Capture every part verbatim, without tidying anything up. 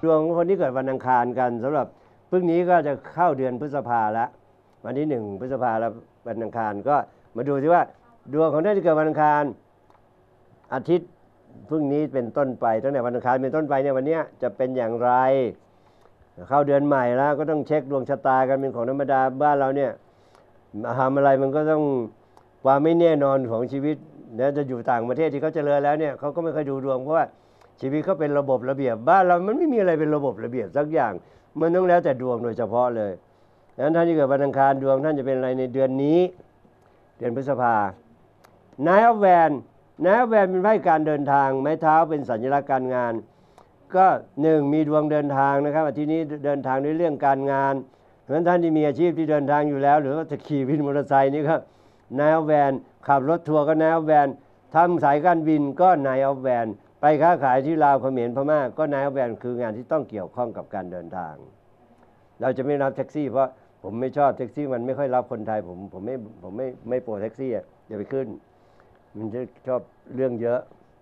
ดวงคนที่เกิดวันอังคารกันสำหรับพรุ่งนี้ก็จะเข้าเดือนพฤษภาแล้ววันที่หนึ่งพฤษภาแล้ววันอังคารก็มาดูสิว่าดวงของท่านที่เกิดวันอังคารอาทิตย์พรุ่งนี้เป็นต้นไปตั้งแต่วันอังคารเป็นต้นไปเนี่ยวันนี้จะเป็นอย่างไรเข้าเดือนใหม่แล้วก็ต้องเช็คดวงชะตากันเป็นของธรรมดาบ้านเราเนี่ยทำอะไรมันก็ต้องความไม่แน่นอนของชีวิตเนี่ยจะอยู่ต่างประเทศที่เขาเจริญแล้วเนี่ยเขาก็ไม่ค่อยดูดวงเพราะว่าชีวิตเขาเป็นระบบระเบียบบ้านเรามันไม่มีอะไรเป็นระบบระเบียบสักอย่างมันต้องแล้วแต่ดวงโดยเฉพาะเลยดังนั้นท่านที่เกิดวันอังคารดวงท่านจะเป็นอะไรในเดือนนี้เดือนพฤษภานายอแวนนายอแวนเป็นไพ่การเดินทางไม้เท้าเป็นสัญลักษณ์การงานก็หนึ่งมีดวงเดินทางนะครับอาทิตย์นี้เดินทางในเรื่องการงานเพราะฉะนั้นท่านที่มีอาชีพที่เดินทางอยู่แล้วหรือว่าจะขี่วินมอเตอร์ไซค์นี่ก็นายอแวนขับรถทัวร์ก็นายอแวนทำสายการบินก็นายอแวนไปค้าขายที่ลาวเขมรพม่าก็นายอแวนคืองานที่ต้องเกี่ยวข้องกับการเดินทางเราจะไม่รับแท็กซี่เพราะผมไม่ชอบแท็กซี่มันไม่ค่อยรับคนไทยผมผมไม่ผมไม่ไม่โปรแท็กซี่อ่ะอย่าไปขึ้นมันจะชอบเรื่องเยอะ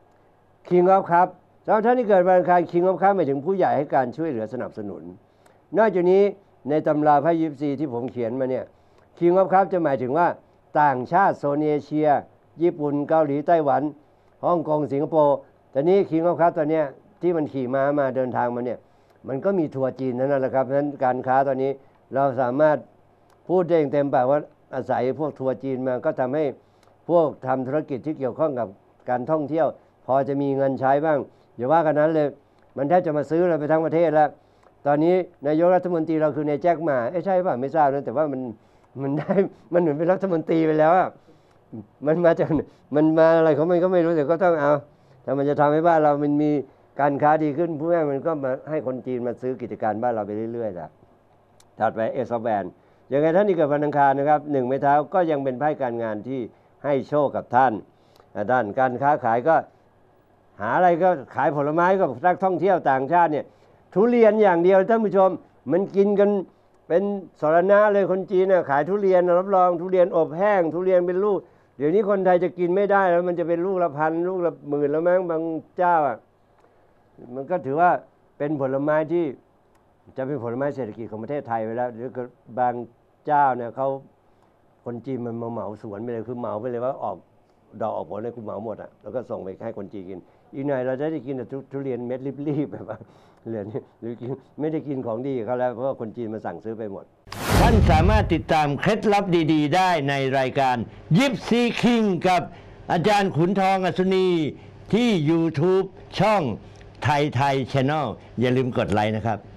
King of Cup สำหรับท่านที่เกิดวันอังคาร King of Cup หมายถึงผู้ใหญ่ให้การช่วยเหลือสนับสนุนนอกจากนี้ในตำราไพ่ยิปซีที่ผมเขียนมาเนี่ย King of Cup จะหมายถึงว่าต่างชาติโซนเอเชียญี่ปุ่นเกาหลีไต้หวันฮ่องกงสิงคโปร์แต่นี้ King of Cup ตอนเนี้ยที่มันขี่ม้ามาเดินทางมาเนี่ยมันก็มีทัวร์จีนนั่นแหละครับเพราะฉะนั้นการค้าตอนนี้เราสามารถพูดได้อย่างเต็มปากว่าอาศัยพวกทัวร์จีนมาก็ทำให้พวกทำธุรกิจที่เกี่ยวข้องกับการท่องเที่ยวพอจะมีเงินใช้บ้างอย่าว่ากันนั้นเลยมันแทบจะมาซื้อเราไปทั้งประเทศแล้วตอนนี้นายกรัฐมนตรีเราคือนายแจ็คหม่าเอ้ใช่ป่ะไม่ทราบนะแต่ว่ามันมันได้มันเหมือนเป็นรัฐมนตรีไปแล้วอ่ะมันมาจากมันมาอะไรเขามันก็ไม่รู้แต่ก็ต้องเอาถ้ามันจะทำให้บ้านเรามันมีการค้าดีขึ้นผู้แม่มันก็มาให้คนจีนมาซื้อกิจการบ้านเราไปเรื่อยๆจ้ะถัดไปเอสแบนยังไงท่านที่เกิดวันอังคารนะครับหนึ่งไม้เท้าก็ยังเป็นไพ่การงานที่ให้โชคกับท่านด้านการค้าขายก็หาอะไรก็ขายผลไม้ก็นักท่องเที่ยวต่างชาติเนี่ยทุเรียนอย่างเดียวท่านผู้ชมมันกินกันเป็นสรณะเลยคนจีนน่ะขายทุเรียนรับรองทุเรียนอบแห้งทุเรียนเป็นลูกเดี๋ยวนี้คนไทยจะกินไม่ได้แล้วมันจะเป็นลูกละพันลูกละหมื่นแล้วมั้งบางเจ้าอ่ะมันก็ถือว่าเป็นผลไม้ที่จะเป็นผลไม้เศรษฐกิจของประเทศไทยไปแล้วหรือบางเจ้าเนี่ยเขาคนจีนมันมาเหมาสวนไปเลยคือเหมาไปเลยว่าออกดอกออกผลเลยคุณเหมาหมดอ่ะแล้วก็ส่งไปให้คนจีนกินอีกหน่อยเราจะได้กินแต่ทุเรียนเม็ดรีบๆแบบว่าเหลือหรือกินไม่ได้กินของดีเขาแล้วเพราะว่าคนจีนมาสั่งซื้อไปหมดท่านสามารถติดตามเคล็ดลับดีๆได้ในรายการยิปซีคิงกับอาจารย์ขุนทองอัศนีที่ YouTube ช่องไทยไทย Channel อย่าลืมกดไลค์นะครับ